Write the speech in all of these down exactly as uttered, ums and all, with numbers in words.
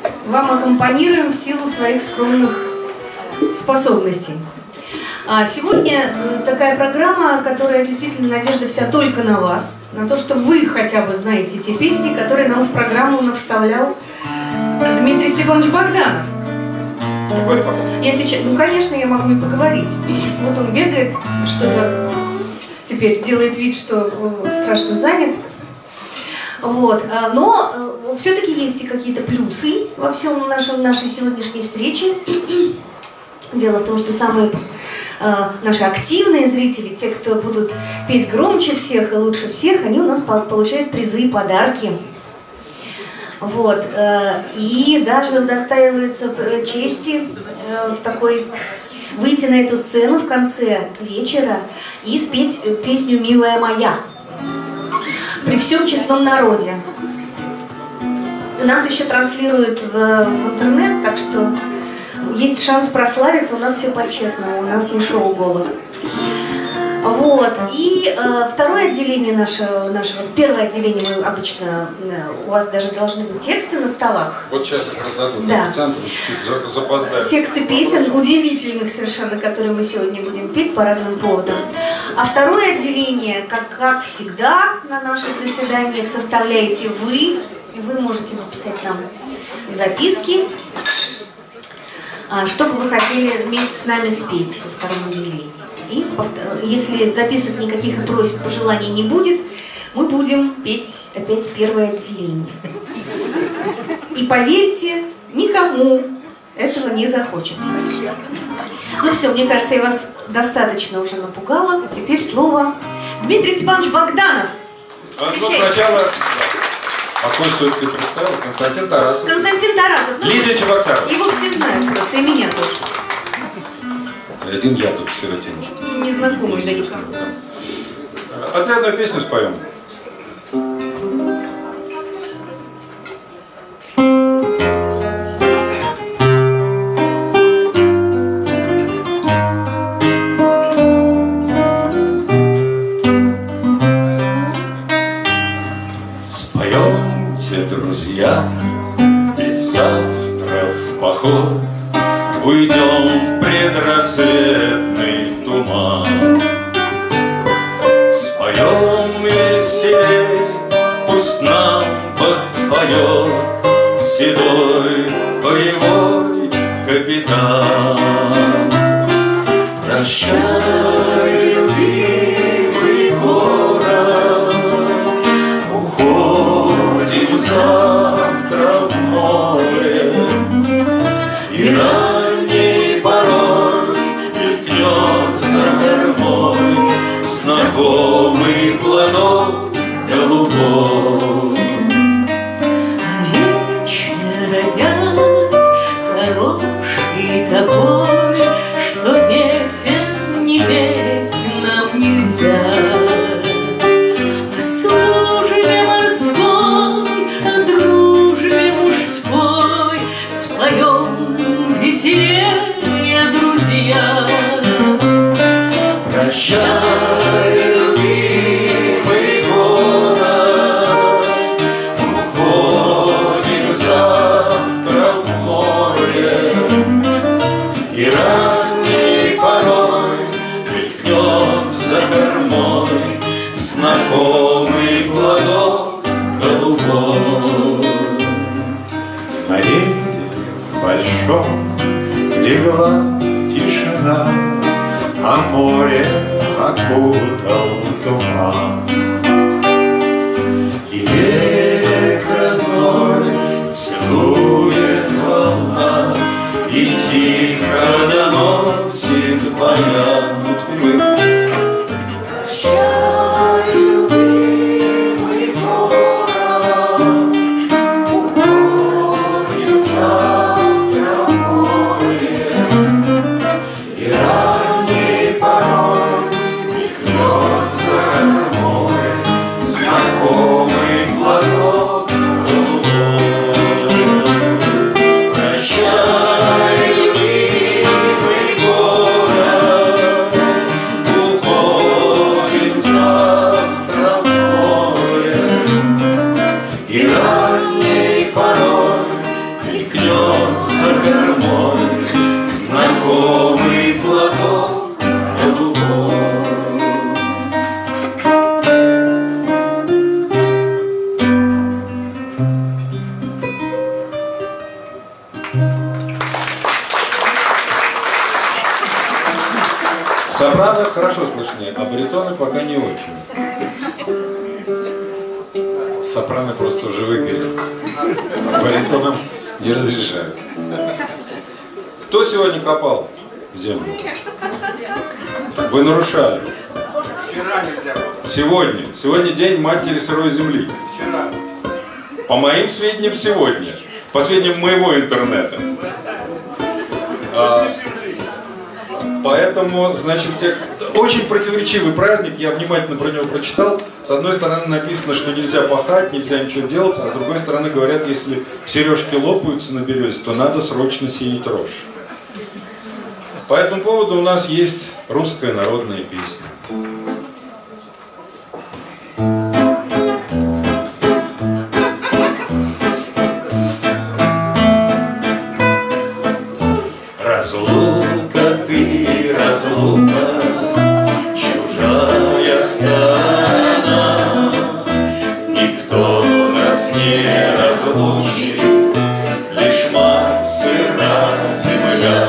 вам аккомпанируем в силу своих скромных способностей. А сегодня такая программа, которая действительно надежда вся только на вас, на то, что вы хотя бы знаете те песни, которые нам в программу навставлял Дмитрий Степанович Богданов. Вот я сейчас, ну конечно, я могу и поговорить. Вот он бегает, что-то теперь делает вид, что страшно занят. Вот. Но все-таки есть и какие-то плюсы во всем нашем, нашей сегодняшней встрече. Дело в том, что самые э, наши активные зрители, те, кто будут петь громче всех и лучше всех, они у нас по получают призы и подарки. Вот. Э, и даже удостаиваются чести э, такой выйти на эту сцену в конце вечера и спеть песню «Милая моя» при всем честном народе. Нас еще транслируют в, в интернет, так что есть шанс прославиться, у нас все по-честному, у нас не шоу «Голос». Вот. И э, второе отделение нашего, нашего, первое отделение мы обычно, э, у вас даже должны быть тексты на столах. Вот сейчас их раздадут, да. Официанты чуть-чуть запоздали. Тексты песен, удивительных совершенно, которые мы сегодня будем петь по разным поводам. А второе отделение, как, как всегда на наших заседаниях, составляете вы, и вы можете написать нам записки, что бы вы хотели вместе с нами спеть во втором отделении. И если записок никаких и просьб, пожеланий не будет, мы будем петь опять первое отделение. И поверьте, никому этого не захочется. Ну все, мне кажется, я вас достаточно уже напугала. Теперь слово Дмитрий Степанович Богданов. А, ну, сначала... А кой стоит ты представил? Константин Тарасов. Константин Тарасов. Ну, Лидия Чебоксарова. Его все знают просто, и меня тоже. Один я тут сиротиночек. Незнакомый, да никак. Отрядную песню споем. Споемте, друзья, ведь завтра в поход уйдем в предрассветный туман. Споем веселей, пусть нам подпоет седой боевой капитан. Прощай, любимый город, уходим завтра в море, и ранней порой мелькнется кормой знакомый платок голубой. Вечер опять хороший такой, что песен не петь нам нельзя. О службе морской, о дружбе мужской споем веселее, друзья. Прощай, любимый город, уходим завтра в море, и ранней порой мелькнет за кормой знакомый платок голубой. На рейде большом легла тишина, а море окутал туман. И берег родной целует волна, и тихо доносит баян. Прощай, любимый город, уходим завтра в море, и ранней порой мелькнет за кормой знакомый платок голубой. Сопрано хорошо слышны, а баритоны пока не очень. Сопрано просто уже выпили, а баритонам не разрешают. Кто сегодня копал в землю? Вы нарушали. Вчера нельзя было. Сегодня. Сегодня день матери сырой земли. Вчера. По моим сведениям, сегодня. По сведениям моего интернета. А, поэтому, значит, очень противоречивый праздник. Я внимательно про него прочитал. С одной стороны написано, что нельзя пахать, нельзя ничего делать. А с другой стороны говорят, если сережки лопаются на березе, то надо срочно сеять рожь. По этому поводу у нас есть русская народная песня. Разлука ты, разлука, чужая страна, никто нас не разлучит, лишь мать сыра земля.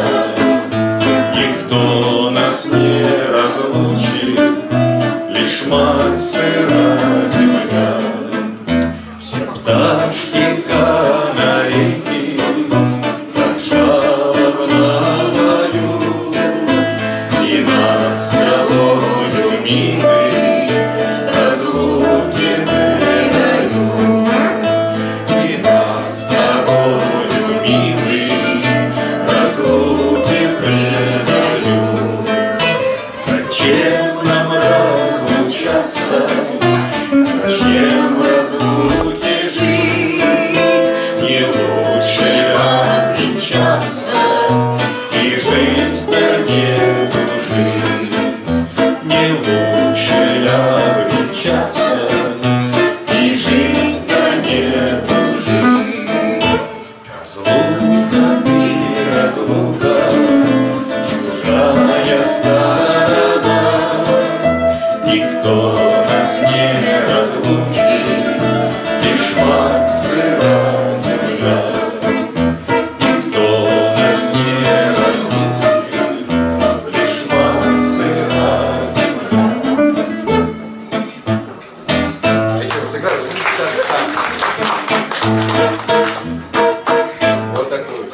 Никто нас не разлучит, лишь мать сыра земля. Все пташки канарейки так жалобно поют, и нас с тобою, милый, разлуки предают. И нас с тобою, милый, разлуки предают. Зачем нам разлучаться? Зачем в разлуке жить? Не лучше ли обвенчаться и жить, да не дружить? Не лучше ли обвенчаться и жить, да не дружить? Разлука ты, разлука, чужая сторона, никто нас не разлучит, лишь мать сыра земля. Никто нас не разлучит, лишь мать сыра земля. Я еще раз играю. Вот такой.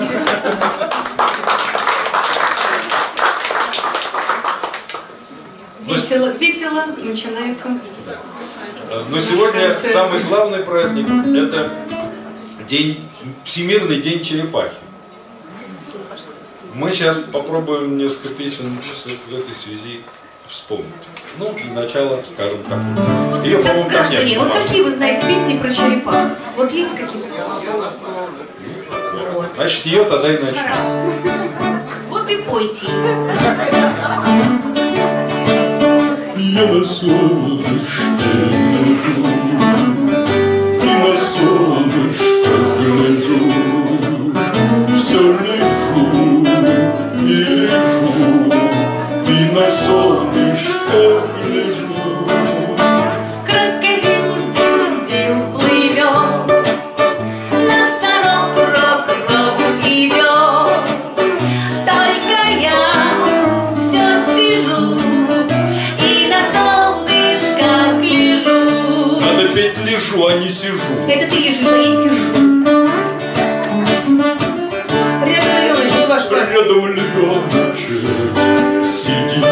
Весело, весело начинается. Но сегодня самый главный праздник – это день, Всемирный день черепахи. Мы сейчас попробуем несколько песен в этой связи вспомнить. Ну, для начала скажем так. Вот, Ее, как, по-моему, там граждане, нет. вот какие вы знаете песни про черепах? Вот есть какие-то? Вот. Значит, ее тогда и начнем. Вот и пойте. Я на солнышке лежу, и на солнышко гляжу, все лежу и лежу, и на солнышко гляжу. Крокодил дил-дил плывет, на старом рок-рок идет. Только я все сижу и на солнышко гляжу. Надо петь лежу, а не сижу. Это ты лежишь, а я сижу. Рядом львеночек ваш брат. Рядом львеночек сидит,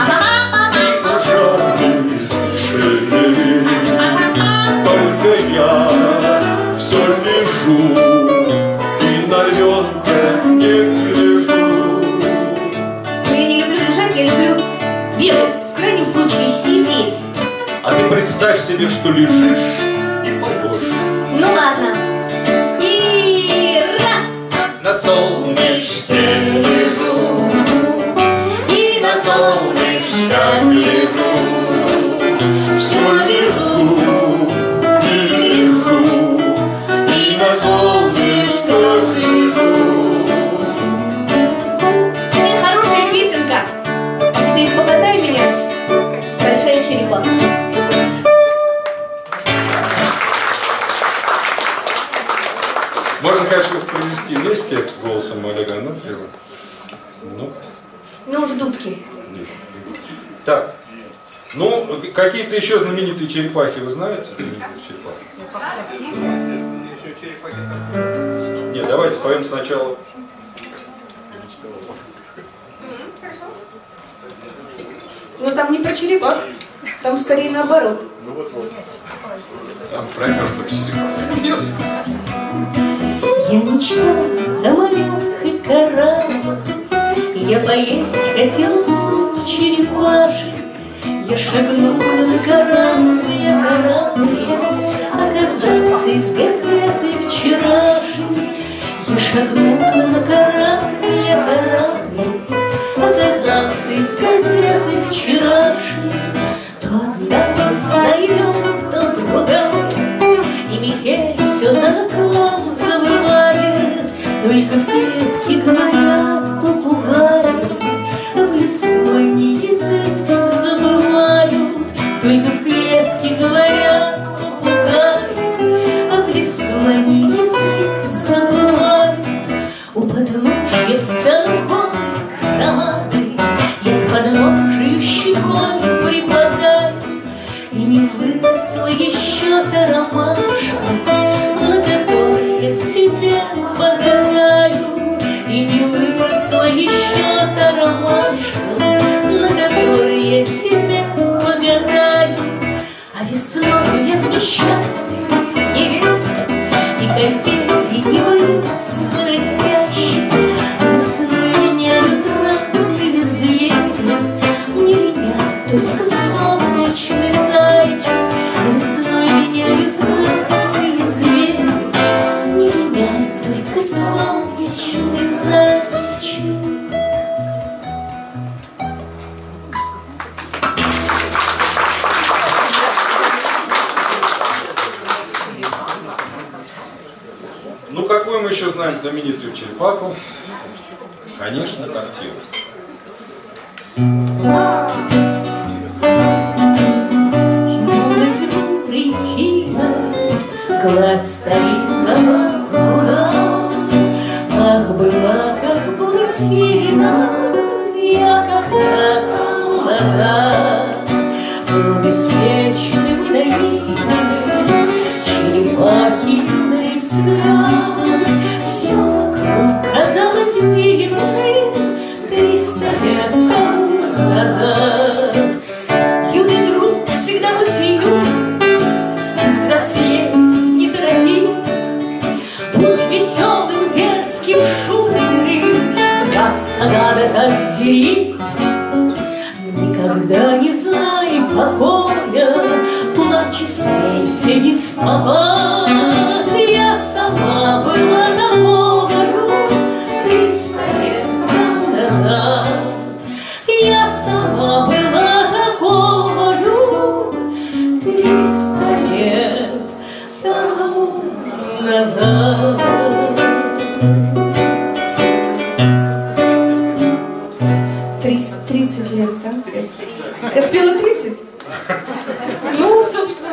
ужасный шею. Только я все лежу и на львенка не гляжу. Но я не люблю лежать, я люблю бегать, в крайнем случае сидеть. А ты представь себе, что лежишь и поешь. Ну ладно. И раз. На солнышке Лежу, и на солнышко гляжу. Все лежу, и лежу, и на солнышко гляжу. Это хорошая песенка. А теперь покатай меня, большая черепаха. Можно, конечно, их провести вместе голосом Олега Анофриева. Ну, Ну уж дудки. так. Ну, какие-то еще знаменитые черепахи вы знаете? Знаменитые черепахи. Нет, давайте поем сначала. Но там не про черепах, там скорее наоборот. Ну вот вот. Там про мертвых черепах. Я мечтала о морях и кораблях, я поесть хотела суп черепашек. Я шагнула на корабль, корабль, оказаться из газеты вчерашней. Я шагнула на корабль, корабль, оказаться из газеты вчерашней. То одна весна идет, то другая, и метель все за окном забывает. Только в клетке говорят попугаи, в лесу они язык забывают. Только в клетке говорят попугаи, а в лесу они язык забывают. У подножья встал конь громады, я к подножию щекой припадаю, и не выросла еще та ромашка, на которой я себе погадаю. И не выросла еще та ромашка, на которой я себе погадаю. А весной я в несчастье не верю, и капели не боюсь моросящих. А весной меняют разные звери, не меняют только солнечный зайчик. А весной меняют разные звери, не меняют только солнечный зайчик. Ну, какую мы еще знаем знаменитую черепаху? Конечно, тортилу. Затянулась бурей тина, гладь старинного пруда. Ах, была как буратино, я когда-то молода. Был беспечным и наивным черепахи юный взгляд. Все вокруг казалось дивным триста лет тому назад. Юный друг всегда осенью, ты взрослеть не торопись. Будь веселым, дерзким, шумным, драться надо, как дерись. Никогда не знай покоя, плачь и смейся не впопад. Я сама была тобою триста лет тому назад. Я сама была тобою триста лет тому назад. триста тридцать лет, да? Я спела тридцать? Ну, собственно.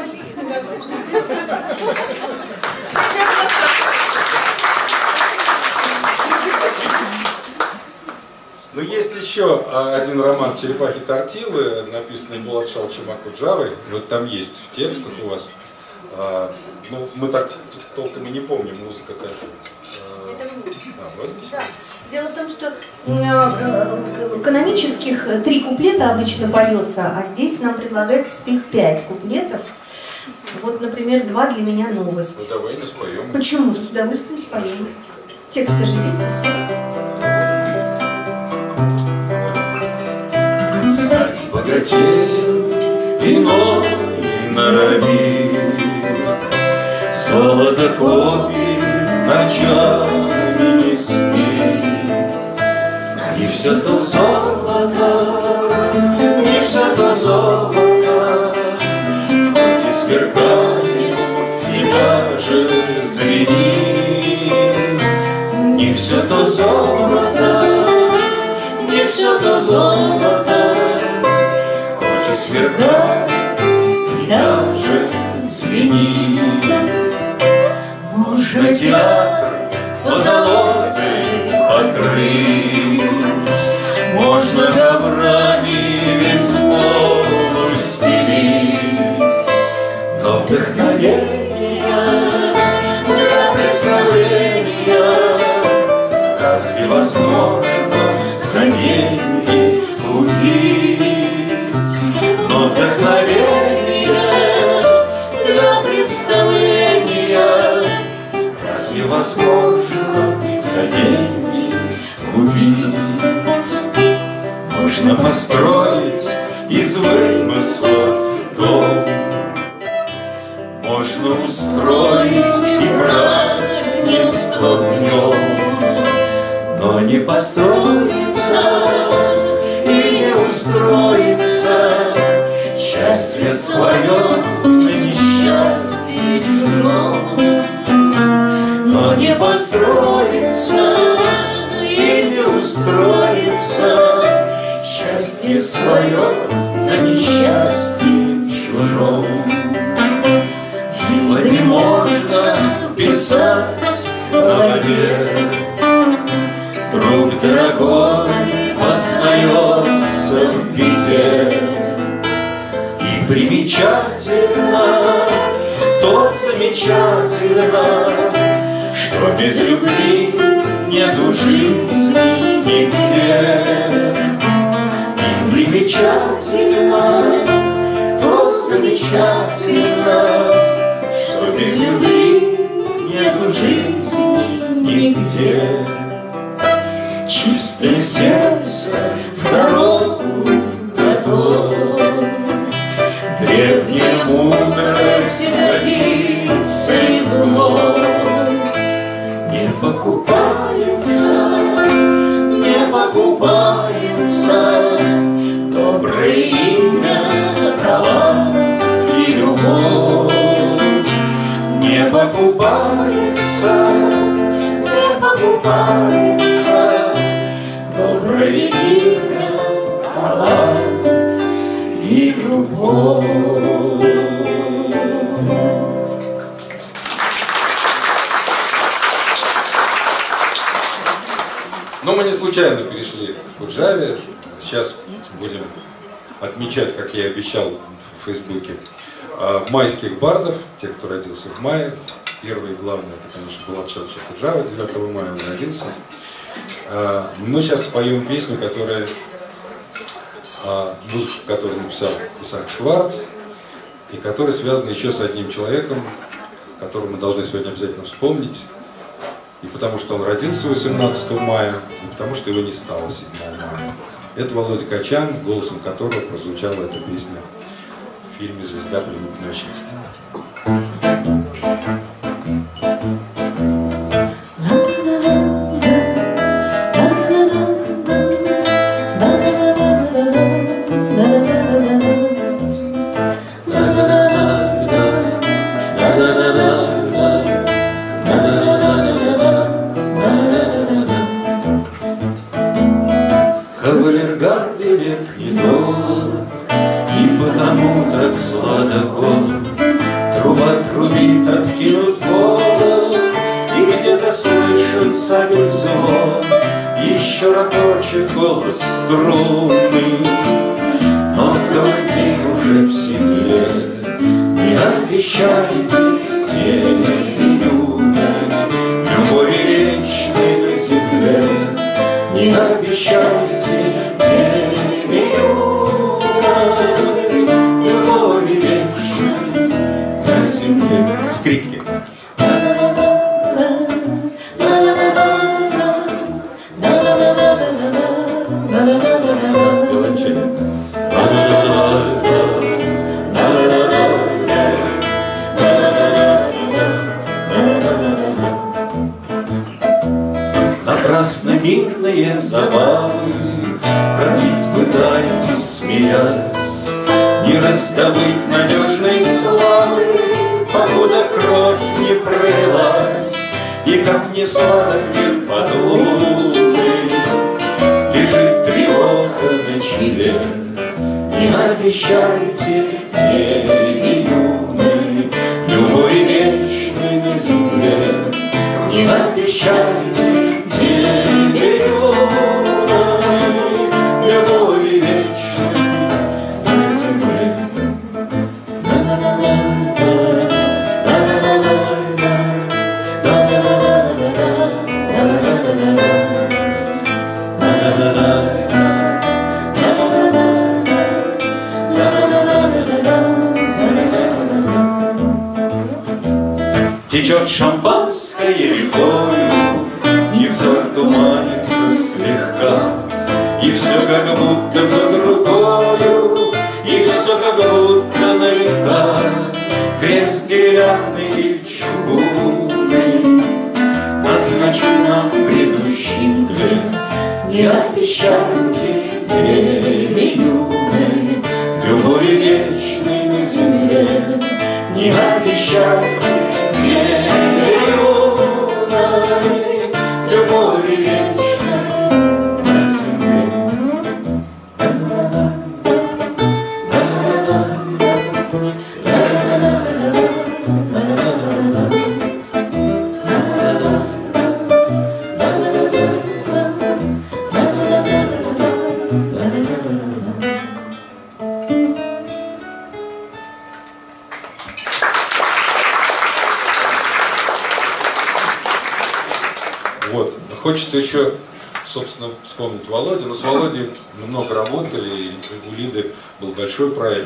Ну, есть еще один роман «Черепахи Тортилы», написанный Булат-Шал Чумак-Куджавой. Вот там есть в текстах у вас. А, ну, мы так толком и не помним, музыка-то. А, вот. Да. Дело в том, что э, канонических три куплета обычно поется, а здесь нам предлагается спеть пять куплетов. Вот, например, два для меня новость. Ну, давай не споем. Почему же? С удовольствием споем. Тексты же есть у всех. Стать богатеем иной норовит, золото копит, ночами не спит. Не все то золото, не все то золото, хоть и сверкает и даже звенит. Не все то золото, не все то золото, хоть и сверкает и даже звенит. Можно театр невозможно за деньги купить. Но вдохновение для представления разве возможно за деньги купить? Можно построить из вымыслов дом, можно устроить и празднество в нем, но не построиться и не устроиться счастье свое на несчастье чужом. Но не построиться и не устроиться счастье свое на несчастье чужом. Вилами можно писать на воде, друг дорогой познается в беде. И примечательно, то замечательно, что без любви нету жизни нигде. И примечательно, то замечательно, что без любви нету жизни нигде. Чистое сердце в дорогу готов, древняя мудрость годится и вновь. Не покупается, не покупается доброе имя, талант и любовь. Не покупается, не покупается доброе имя, талант и любовь. Но мы не случайно перешли к Джаве. Сейчас будем отмечать, как я и обещал в Фейсбуке, майских бардов, тех, кто родился в мае. Первый и главный, это, конечно, Булат Шадчик Куджава, девятого мая он родился. Мы сейчас споем песню, которая, музыку, которую написал Исаак Шварц, и которая связана еще с одним человеком, которого мы должны сегодня обязательно вспомнить. И потому что он родился восемнадцатого мая, и потому что его не стало седьмого мая. Это Володя Качан, голосом которого прозвучала эта песня в фильме «Звезда пленительного счастья». Кавалергард и верхний доллар, и потому так сладок он. Труба трубит, откинут воду, и где-то слышен сабель звон. Еще ракочет голос струны, но командир уже в седле. Не обещайте день юной, любови вечной на земле. Не обещайте день юной, любови вечной на земле. Скрипки. Виолончели. Напрасно мирные забавы пролить пытаетесь, смеясь, не раздобыть надежной славы, покуда кровь не пролилась. И как не сладок мир под луной, лежит тревога на челе. Не обещайте день юный, любови вечной на земле. Не обещайте день юный, любови вечной на земле. Течет шампанское рекою, и взор туманится слегка, и все как будто под рукою, и все как будто на века. Крест деревянный или чугунный назначен нам грядущий мгле. Не обещайте, деви юной, любови вечной на земле. Не обещайте, деви юной, любови вечной на земле. Вот. Хочется еще, собственно, вспомнить Володю. Но с Володей мы много работали, и у Лиды был большой проект.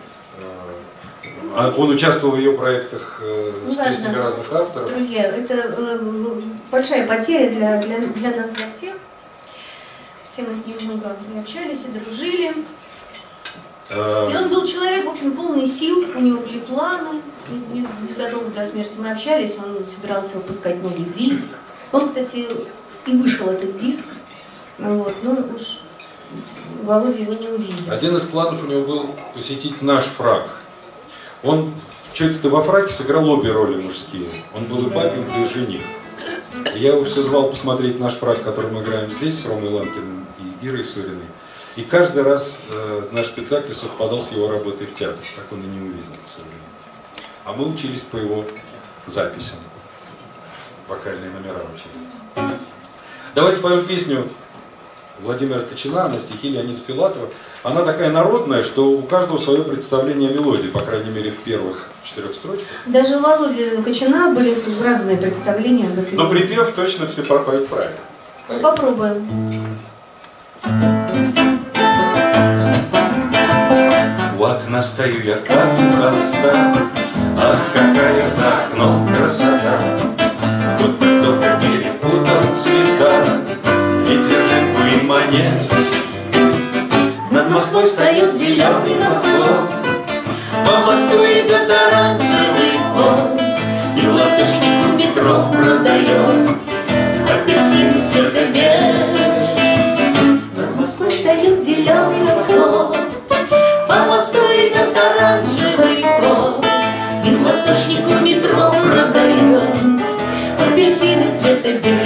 Он участвовал в ее проектах с песнями разных авторов. Друзья, это э, большая потеря для, для, для нас, для всех. Все мы с ним много и общались, и дружили. И он был человек, в общем, полный сил, у него были планы. Незадолго до смерти мы общались, он собирался выпускать новый диск. Он, кстати, и вышел этот диск. Вот, ну уж Володя его не увидел. Один из планов у него был посетить наш фрак. Он что-то во фраке сыграл обе роли мужские. Он был и папенька, и жених. И я его все звал посмотреть наш фрак, который мы играем здесь, с Ромой Ланкиным и Ирой Суриной. И каждый раз э, наш спектакль совпадал с его работой в театре. Так он и не увидел, к сожалению. А мы учились по его записям. Вокальные номера учили. Давайте споем песню Владимира Кочина на стихи Леонида Филатова. Она такая народная, что у каждого свое представление о мелодии, по крайней мере, в первых четырех строчках. Даже у Володи Кочина были разные представления об этом. Но припев точно все пропоют правильно. Ну, попробуем. У окна стою я, как у холста, ах, какая за окном красота! Будто кто-то перепутал цвета и держинку и манеж. Над Москвой встает зеленый восход, по мосту идет оранжевый фон, и латышник в метро продает апельсин цвета беж. Над Москвой встает зеленый восход, по мосту идет оранжевый фон, и латышник в метро продает апельсины цвета беж.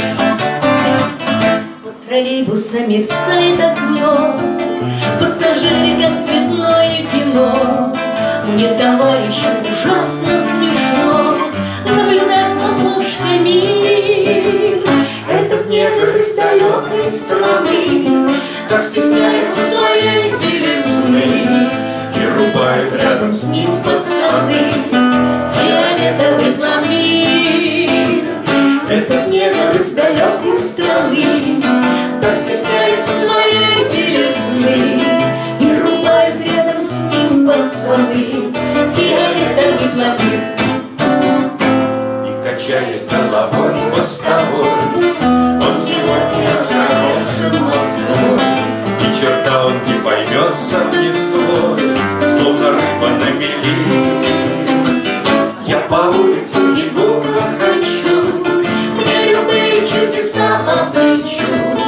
Под троллейбусами мерцает окно, пассажиры как цветное кино. Мне, товарищи, ужасно смешно наблюдать в окошко мир. Этот негр из далекой страны так стесняется своей белизны, и рубают рядом с ним пацаны фиолетовый пламир. Этот негр из далекой страны так стесняется своей белизны, и рубают рядом с ним пацаны фиолетовый пламир. И качает головой мостовой, он сегодня ожарожен Москвой, и черта он не поймет сам не свой, словно рыба на мели. Я по улицам бегу, как хочу, мне любые чудеса по плечу.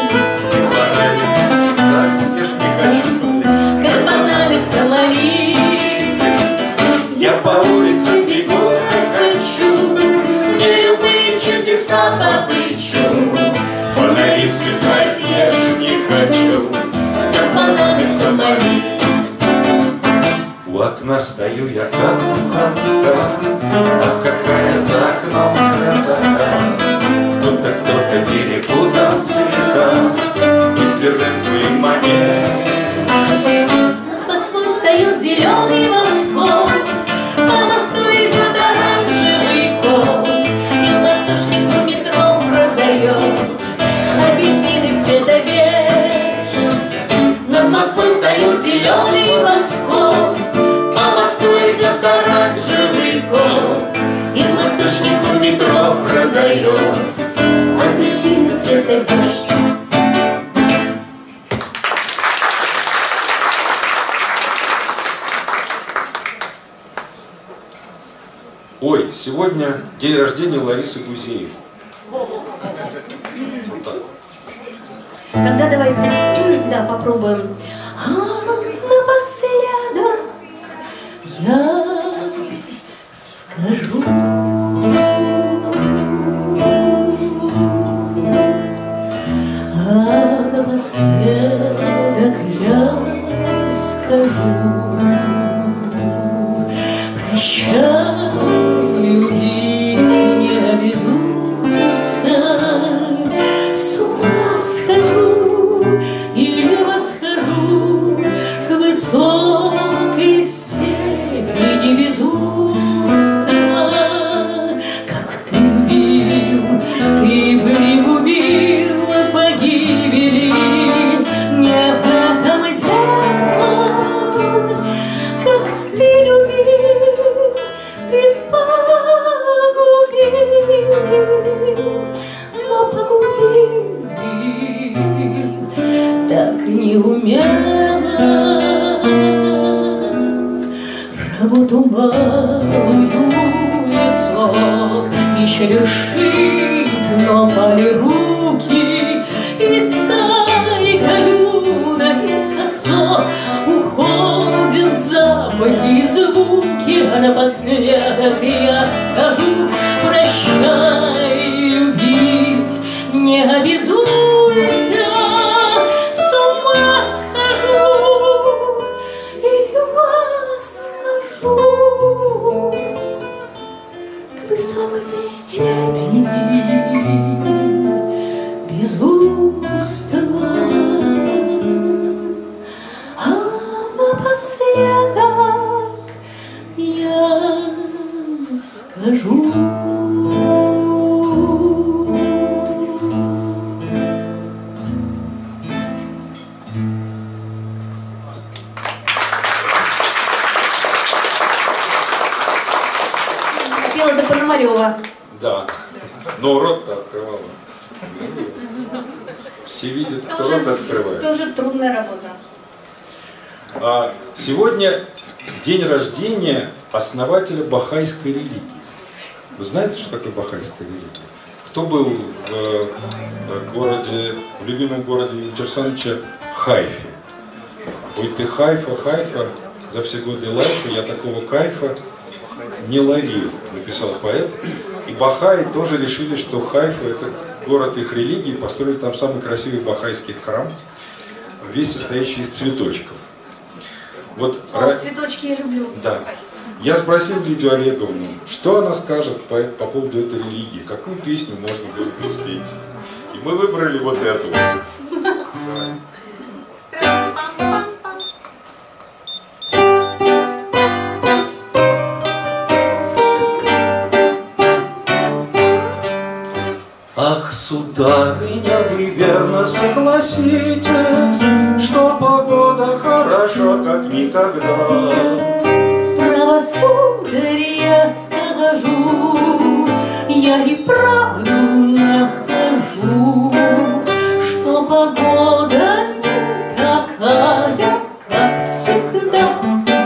Я ж не хочу, как бананы в Сомали. Я по улице бегу, как хочу, мне любые чудеса по плечу. Фонари свисают, я ж не хочу, как бананы в Сомали. У окна стою я, как у холста, а какая за окном красота! Будто кто-то перепутал цвета и цветку и манер. Над Москвой встает зеленый восход, по мосту идет оранжевый кот, и латышник в метро продает апельсины цвета беж. Над Москвой встает зеленый восход, по мосту идет оранжевый кот, света дождь. Ой, сегодня день рождения Ларисы Гузеевой. Вот так. Тогда давайте, да, попробуем. А напоследок я скажу. А напоследок я скажу. Прощай, любить не обязуйся, с ума схожу или восхожу к высокой степени безумства. Как ты любил, ты пригубил погибели, не в этом дело. Как ты любил, ты погубил, но погубил так неумело. Работу малую и срок еще вершит, но пали руки, и стайкою наискосок уходят запахи и звуки. А напоследок я скажу: прощай, любить не обязуйся, с ума схожу или восхожу к высокой степени безумства. А напоследок я скажу. Пела до Пономарева. Да, но рот-то открывала. Все видят, кто Тоже, рот открывает. тоже трудная работа. А сегодня день рождения основателя бахайской религии. Вы знаете, что такое бахайская религия? Кто был в, в городе, в любимом городе Юрия Александровича Хайфе? Ой, ты Хайфа, Хайфа, за все годы лайфа я такого кайфа не ловил, написал поэт. И бахаи тоже решили, что Хайфа — это город их религии, построили там самый красивый бахайский храм, весь состоящий из цветочков. Вот, О, цветочки я люблю. да. Я спросил Лидию Олеговну, что она скажет по, по поводу этой религии, какую песню можно было бы спеть. И мы выбрали вот эту. Ах, сударыня, вы верно согласитесь, что погода хороша, как никогда. Право, сударь, я скажу, я и правду нахожу, что погода не такая, как всегда.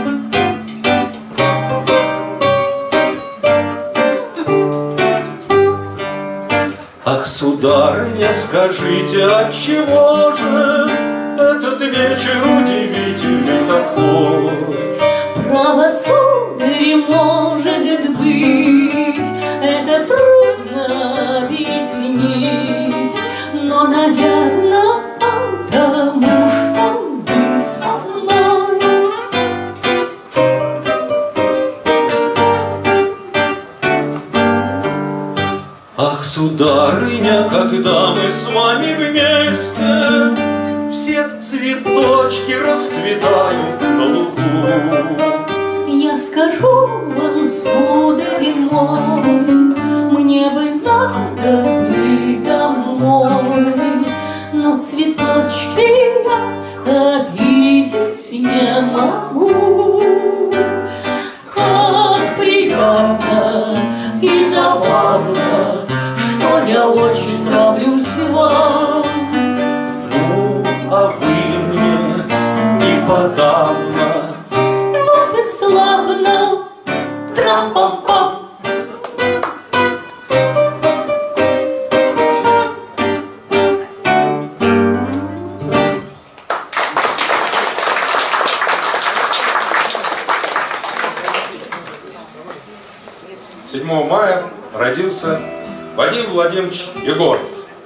Ах, сударыня, скажите, отчего же этот вечер удивительный такой? Право, сударь, может быть, это трудно объяснить, но, наверное, потому что вы со мной. Ах, сударыня, когда мы с вами вместе, все цветочки расцветают на лугу. Я скажу вам, сударь мой, мне бы надо быть домой, но цветочки я обидеть не могу. Как приятно и забавно, что я очень нравлюсь вам. родился Вадим Владимирович Егоров.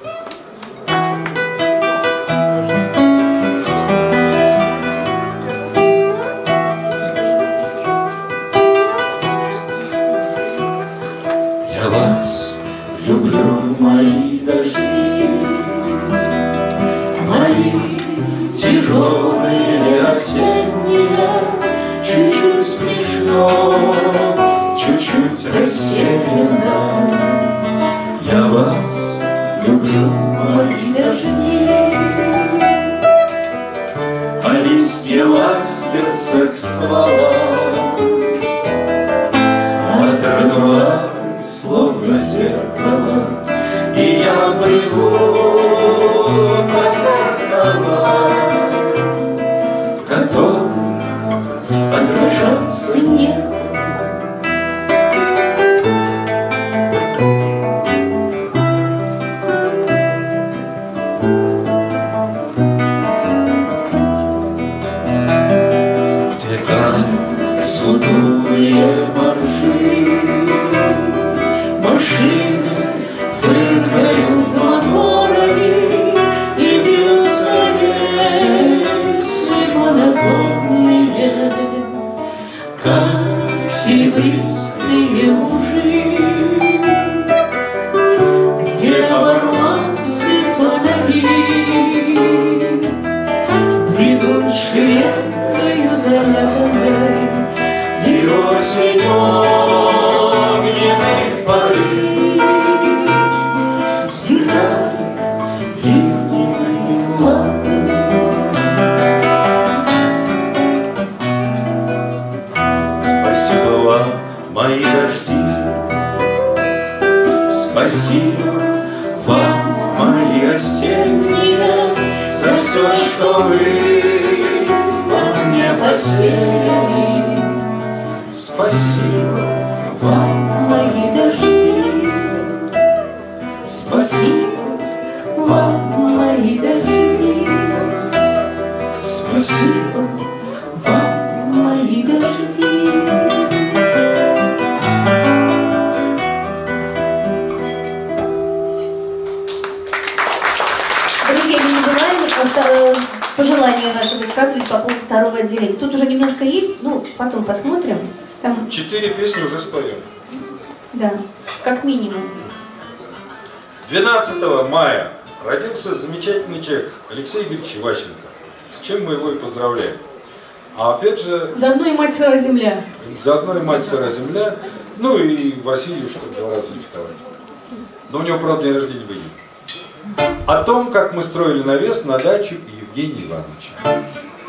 Я вас люблю, мои дожди, мои тяжелые осенние, чуть-чуть смешно, чуть-чуть рассеянно. Я вас люблю, мои дожди, а листья ластятся к стволам, а тротуар словно зеркало, и я бегу по зеркалам, в которых отражался небо. Сутулые марши, машины фыркают моторами, и бьются рельсы монотонные, как серебристые лужи, где оборванцы фонари бредут шеренгою зарядной. И осенью огненной поры стихает ливневыми лампами. Спасибо вам, мои дожди, спасибо вам, мои осенние, за все, что вы во мне посеяли. Спасибо вам, мои дожди, спасибо вам, мои дожди, спасибо вам, мои дожди. Друзья, не забываем пожелания наши высказывать по поводу второго отделения. Тут уже немножко есть, ну, потом посмотрим. Там... Четыре песни уже споем. Да, как минимум. двенадцатого мая родился замечательный человек Алексей Игоревич Иващенко, с чем мы его и поздравляем. А опять же... Заодно и мать сыра земля. Заодно и мать сыра земля, ну и Василий, чтобы два раза не вставать. Но у него, правда, день рождения выйдет. О том, как мы строили навес на дачу Евгения Ивановича.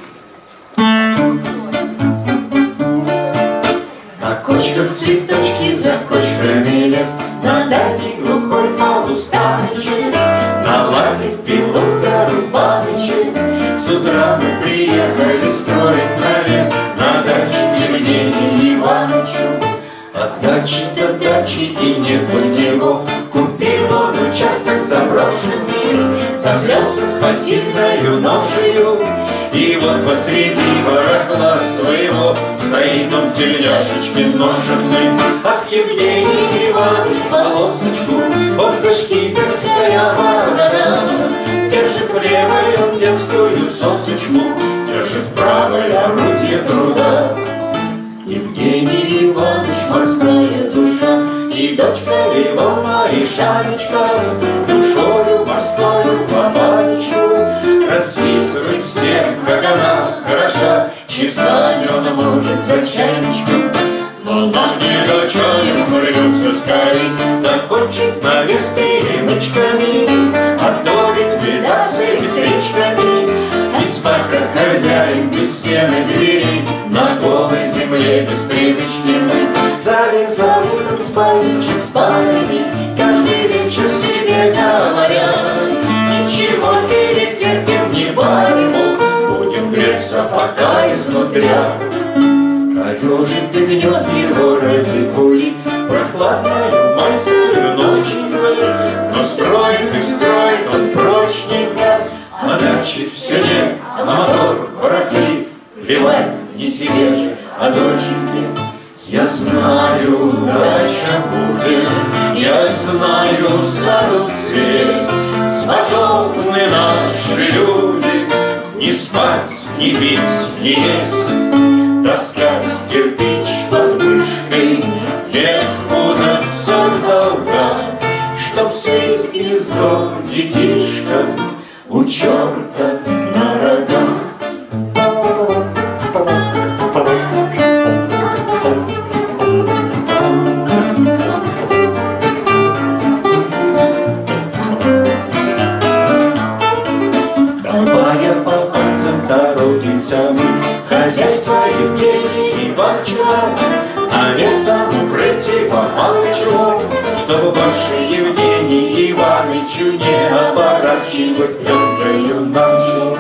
На кочках цветочки, за кочками лес, на дальней глухой полустаночек, наладив пилу да рубаночек, с утра мы приехали строить навес на дачу Евгению Ивановичу. От дачи до дачи и нет у него, купил он участок заброшенный, завлялся с посильною ношею. И вот посреди барахла своего стоит он в тельняшечке ношенной. Ах, Евгений Иванович, полосочку, ох, да шкиперская ворона, держит в левой он детскую сосочку, держит в правой орудие труда. Евгений Иванович, морская душа, и дочка его Маришанечка, душою морскою хлопаничу расписывает всех, как она хороша. Часами он может за чайничком, но нам не до чаю придется скорей закончить навес перемычками, а то ведь беда с электричками. И спать, как хозяин, без стены дверей, на голой земле без привычки мы. Залезает он в спальничек спальни, каждый вечер себе говоря: ничего, перетерпим, не парим, будем греться пока изнутря. Корежит и гнет его ради пули прохладную майскую ночью, но строит и строит он прочненько, а дачи все нет, а мотор барахлит, плевать не себе же, а доченьке. Я знаю, дача будет, я знаю, саду съесть способны наши люди. Не спать, не пить, не есть, таскать кирпич под мышкой, вверх удаться в долгах, чтоб слить гнездо детишкам у черта на рогах. Торопимся мы, хозяйство Евгений Ивановича, а лесом пройти помало чего, чтобы больше Евгений Ивановичу не оборачивать пленкою ночью.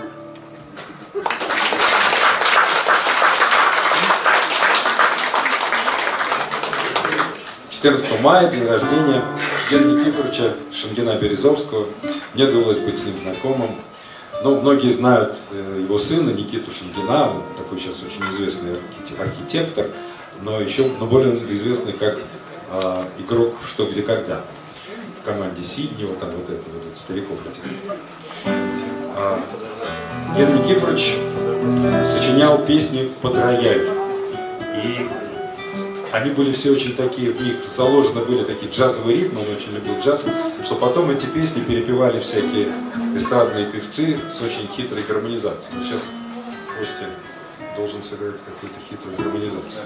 четырнадцатого мая, день рождения Георгия Никифоровича Шенгина-Березовского. Мне довелось быть с ним знакомым. Ну, многие знают его сына Никиту Шенгина, он такой сейчас очень известный архитектор, но еще но более известный как э, игрок в «Что, где, когда». В команде Сидни, вот там вот это, вот это стариков этих. А, Георгий Никифорович сочинял песни под рояль. И они были все очень такие, в них заложены были такие джазовые ритмы, он очень любил джаз, что потом эти песни перепевали всякие эстрадные певцы с очень хитрой гармонизацией. Но сейчас Костя должен сыграть какую-то хитрую гармонизацию.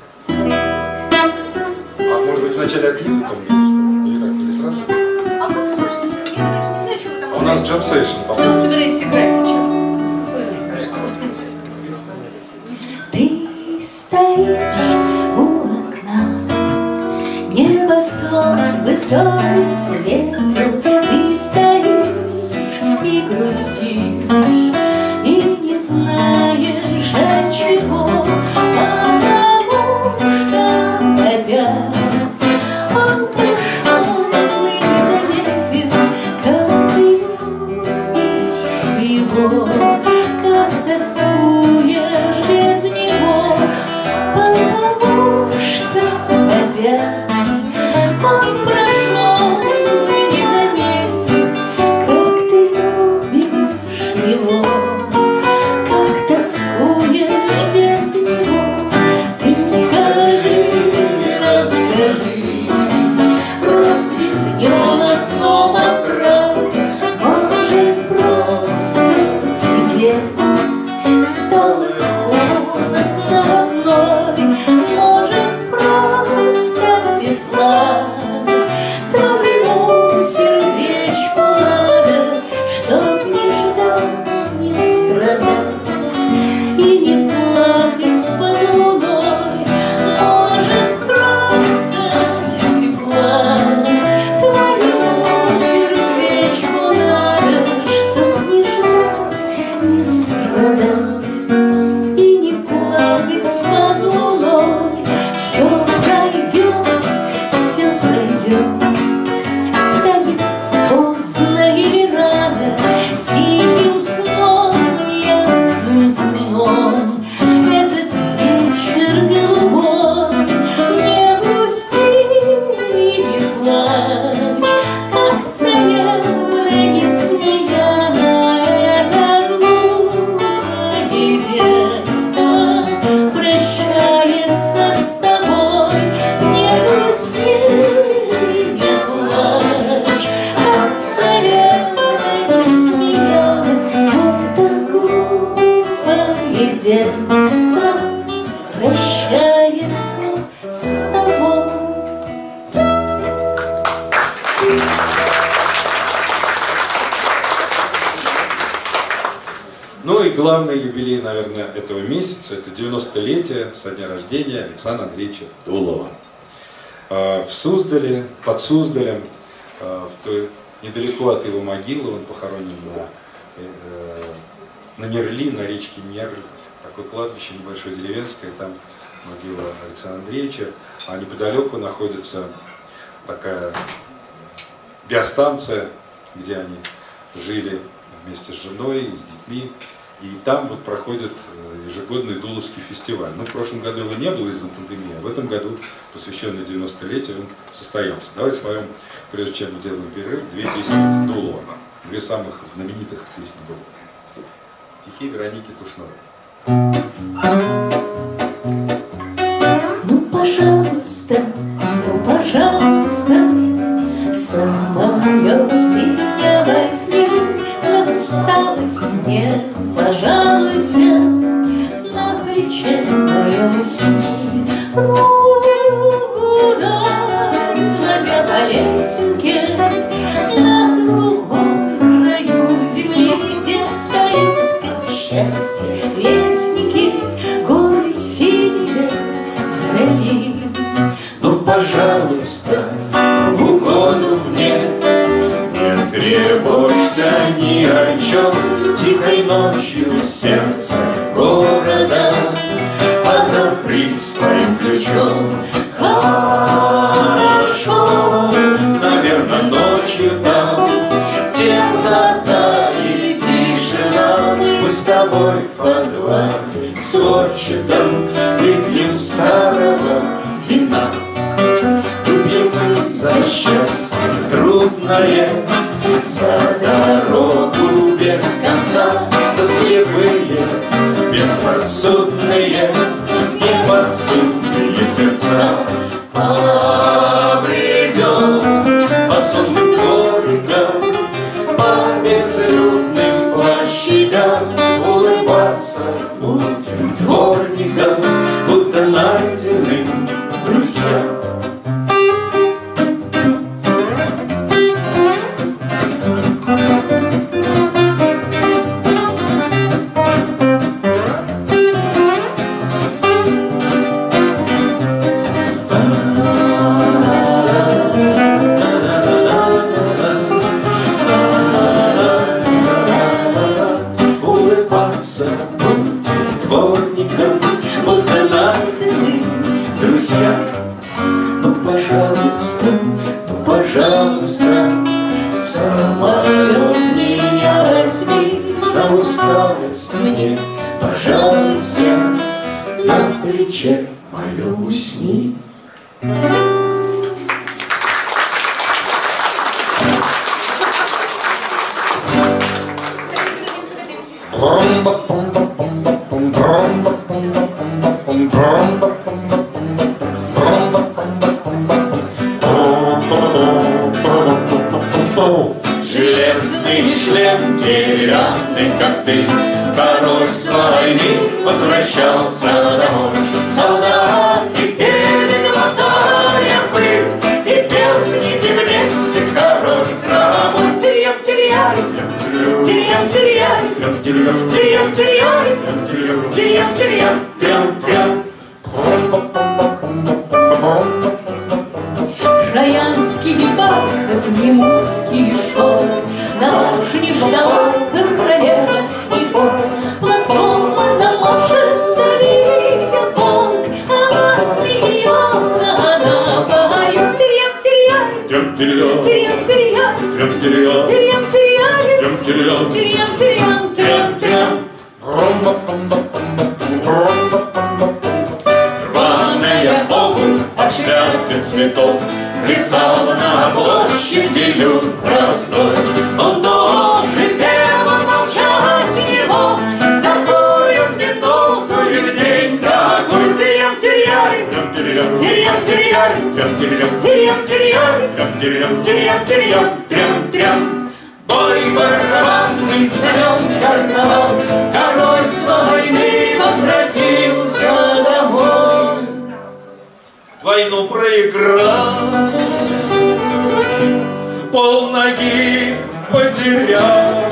А может быть вначале от клипа там или как, или сразу? А как скажете? Я не знаю, что вы там... А у нас джем-сейшн. Что вы собираетесь играть сейчас? Ты стоишь у окна, небосвод высокий светил, ты стоишь и грустишь, и не знаешь от чего, потому что опять он пришел и не заметил, как ты любишь его, как тоскуешь без него, потому что опять он прошел и не заметил, как ты любишь его, как тоскуешь без него. Ты скажи, расскажи, разве в нем одном оправ, может, просто тебе стало холодно одной, может, просто тепла, твоему сердечку надо, чтоб не ждать, не страдать и не плакать под луной, может, просто тепла, твоему сердечку надо, чтоб не ждать, не страдать и не плакать под луной. Все пройдет, все пройдет, станет поздно или рано, тихим сном, ясным сном. Этот вечер голубой, не грусти и не плачь, как царевна несмеяна, это глупое детство прощается с тобой. Не грусти и не плачь, как царевна несмеяна, это глупое детство прощается с тобой. Ну и главный юбилей, наверное, этого месяца, это девяностолетие со дня рождения Александра Андреевича Дулова. В Суздале, под Суздалем, в той, недалеко от его могилы, он похоронен на, на Нерли, на речке Нерль, такое кладбище небольшое деревенское, там могила Александра Андреевича, а неподалеку находится такая биостанция, где они жили вместе с женой, с детьми. И там вот проходит ежегодный Дуловский фестиваль. Ну, в прошлом году его не было из-за пандемии, а в этом году, посвященный девяностолетию, он состоялся. Давайте споем, прежде чем мы делаем перерыв, две песни Дулова. Две самых знаменитых песни Дулова. Стихи Вероники Тушновой. Ну, пожалуйста, ну, пожалуйста, в самолет меня возьми, на старость мне пожалуйся, на плече моем усни. Руку дай, сводя по лесенке, на другом краю земли, где встают, как счастье, вестники, горы синие вдали. Ну, пожалуйста, в угоду мне, не тревожься ни о чем. Тихой ночью в сердце города отопри своим ключом. Хорошо, наверное, ночью там темнота и тишина. Мы с тобой в подвале сводчатом выпьем старого вина. Выпьем мы за счастье трудное, за дорогу без конца, за слепые, безрассудные, неподсудные сердца. Побредем по сонным дворикам, по безлюдным площадям, улыбаться будем дворникам, будто найденным друзьям. Ну, пожалуйста, ну, пожалуйста, в самолет меня возьми, на усталость мне пожалуйся, на плече моем усни. Железный шлем, деревянный костыль, король с войны возвращался домой. Солдаты пели, глотая пыль, и пел с ними вместе король хромой. Терьем, терьем, терьем, терьем, терьем, терьем, терьем, терьем, терьем, терьем. Троянский бархат, немузский шелк, на башне ждала королева, и вот платком она может завидя полк. Она смеется, она поет. Терьем, терьем, терьем, терьем, терьем, терьем, терьем, терьем, терьем, терьем, терьем. Рваная обувь, а в шляпе цветок, плясала на площади люд простой. Он тоже пел, он молчать не мог, в такую минуту и в день такой. Терьем, терьем, терьем, терьем, терьем, терьем, терьем, терьем, терьем, терьем. Бой барабанный, знамен карнавал, король с войны возвратился домой. Войну проиграл, полноги потерял,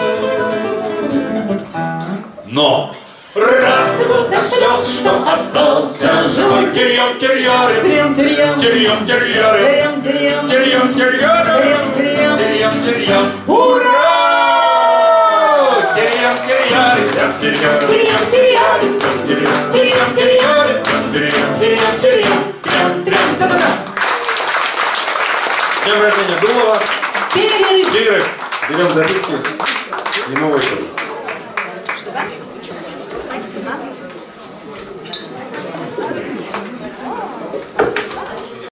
но рад был до слез, что остался живой. Терьем, терьяры, Терьем, терьем, терьем, терьяры, терьем, терьем, терьем, терьяры, терьем, терьем. терьем, терьем. Ура! Терьем, терьяры, терьем, терьяры, Терьем, терьем, терьем, терьем, терьем, терьем, терьем, терьем. С днем рождения Дулова. Перерыв. Перерыв. Берем записки и новый тур.